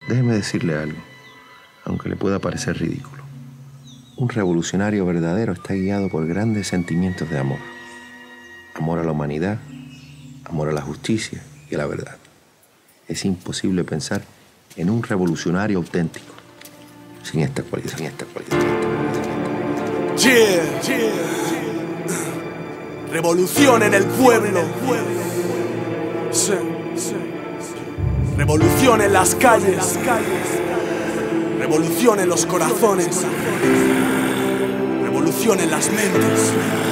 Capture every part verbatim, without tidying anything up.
Déjeme decirle algo, aunque le pueda parecer ridículo. Un revolucionario verdadero está guiado por grandes sentimientos de amor. Amor a la humanidad, amor a la justicia y a la verdad. Es imposible pensar en un revolucionario auténtico sin esta cualidad, sin esta cualidad. Yeah, yeah. Revolución en el pueblo. Sí, sí. Revolución en las calles. Revolución en los corazones. Revolución en las mentes.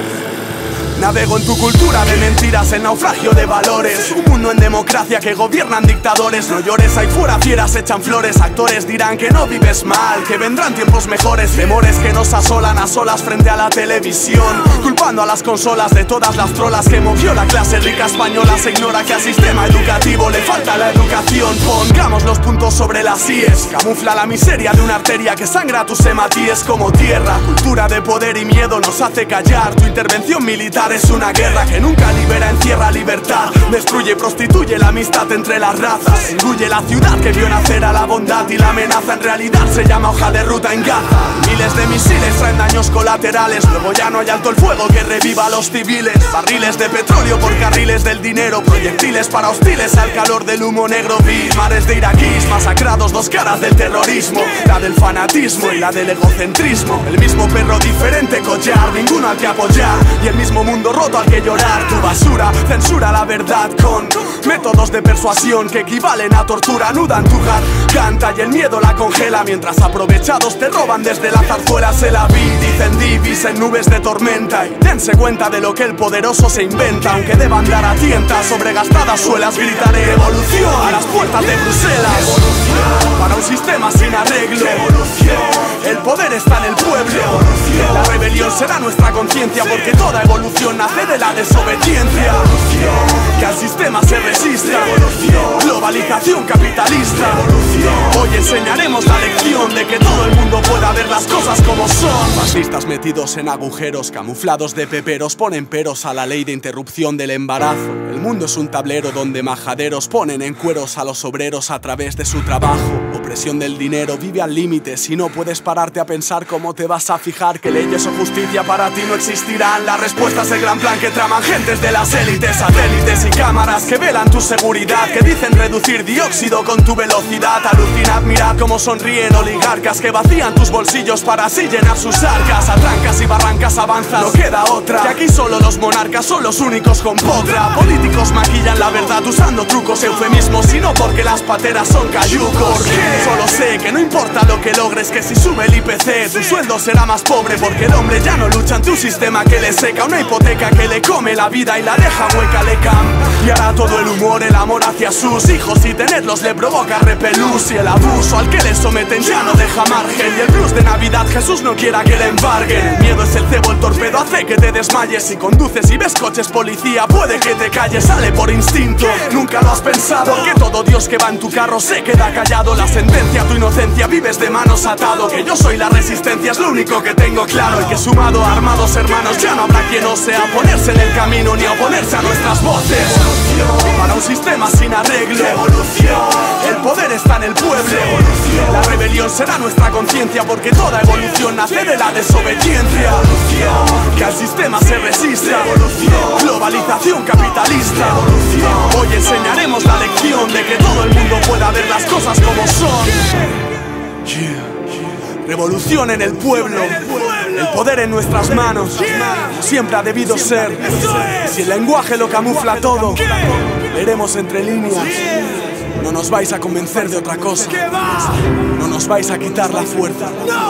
Navego en tu cultura de mentiras, el naufragio de valores. Un mundo en democracia que gobiernan dictadores. No llores, ahí fuera fieras echan flores. Actores dirán que no vives mal, que vendrán tiempos mejores. Temores que nos asolan a solas frente a la televisión, culpando a las consolas de todas las trolas que movió la clase rica española. Se ignora que al sistema educativo le falta la educación. Pongamos los puntos sobre las íes. Camufla la miseria de una arteria que sangra tus hematíes como tierra. Cultura de poder y miedo nos hace callar. Tu intervención militar es una guerra que nunca libera, encierra libertad. Destruye y prostituye la amistad entre las razas. Engulle la ciudad que vio nacer a la bondad, y la amenaza en realidad se llama hoja de ruta en Gaza. Miles de misiles traen daños colaterales. Luego ya no hay alto el fuego que reviva a los civiles. Barriles de petróleo por carriles del dinero. Proyectiles para hostiles al calor del humo negro. Vi mares de iraquíes masacrados, dos caras del terrorismo. La del fanatismo y la del egocentrismo. El mismo perro, diferente collar, ninguno al que apoyar. Y el mismo mundo roto al que llorar. Tu basura censura la verdad con métodos de persuasión que equivalen a tortura. Anudan tu garganta y el miedo la congela, mientras aprovechados te roban desde la zarzuela. Se la vi, dicen divis en nubes de tormenta, y dense cuenta de lo que el poderoso se inventa. Aunque deban dar a tientas sobre gastadas suelas, gritaré revolución a las puertas de Bruselas. Revolución para un sistema sin arreglo. Revolución. El poder está en el pueblo. Revolución. La rebelión será nuestra conciencia, porque toda evolución nace de la desobediencia. Revolución. Que al sistema se resista. Revolución. Globalización capitalista. Revolución. Hoy enseñaremos la lección de que todo el mundo pueda ver las cosas como son. Fascistas metidos en agujeros, camuflados de peperos, ponen peros a la ley de interrupción del embarazo. El mundo es un tablero donde majaderos ponen en cueros a los obreros a través de su trabajo. Opresión del dinero vive al límite. Si no puedes pararte a pensar, ¿cómo te vas a fijar que leyes o justicia para ti no existirán? La respuesta es el gran plan que traman gentes de las élites. Satélites y cámaras que velan tu seguridad, que dicen reducir dióxido con tu velocidad. Alucinad, mirad cómo sonríen oligarcas que vacían tus bolsillos para así llenar sus arcas. A trancas y barrancas avanzas, no queda otra, que aquí solo los monarcas son los únicos con potra. Políticos maquillan la verdad usando trucos, eufemismos, y no porque las pateras son cayucos. Solo sé que no importa lo que logres, que si sube el I P C tu sueldo será más pobre, porque el hombre ya no lucha ante un sistema que le seca. Una hipoteca que le come la vida y la deja hueca, le cambiará todo el humor, el amor hacia sus hijos, y tenerlos le provoca repelús. Y el abuso al que le someten ya no deja margen, y el blues de Navidad Jesús no quiera que le embarguen. El miedo es el cebo, el torpedo hace que te desmayes. Si conduces y ves coches policía puede que te calles. Sale por instinto, nunca lo has pensado, que todo Dios que va en tu carro se queda callado. La sentencia a tu inocencia, vives de manos atado. Que yo soy la resistencia es lo único que tengo claro, y que sumado a armados hermanos ya no habrá quien osea ponerse en el camino ni oponerse a nuestras voces. Revolución para un sistema sin arreglo. Revolución. El poder está en el pueblo. Revolución. La rebelión será nuestra conciencia, porque toda evolución nace de la desobediencia. Revolución. Que al sistema se resista. Revolución. Globalización capitalista. Revolución. Hoy enseñaremos la lección de que todo el mundo pueda ver las cosas como son. Yeah. Revolución en el pueblo. El poder en nuestras manos. Siempre ha debido ser. Si el lenguaje lo camufla todo, leeremos entre líneas. No nos vais a convencer de otra cosa. No nos vais a quitar la fuerza.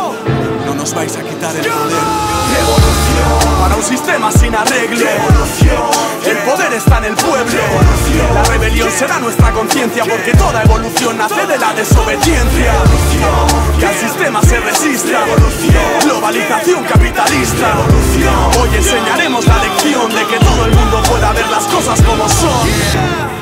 No nos vais a quitar el poder. Revolución para un sistema sin arreglo. Revolución. El poder está en el pueblo. Revolución. La rebelión será nuestra conciencia, porque toda evolución nace de la desobediencia. Revolución. Que al sistema se resista. Revolución. Globalización capitalista. Revolución. Hoy enseñaremos la lección de que todo el mundo pueda ver las cosas como son.